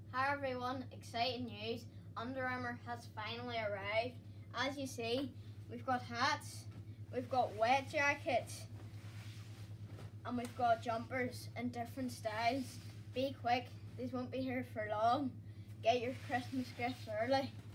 Hi everyone, exciting news. Under Armour has finally arrived. As you see, we've got hats, we've got wet jackets, and we've got jumpers in different styles. Be quick, these won't be here for long. Get your Christmas gifts early.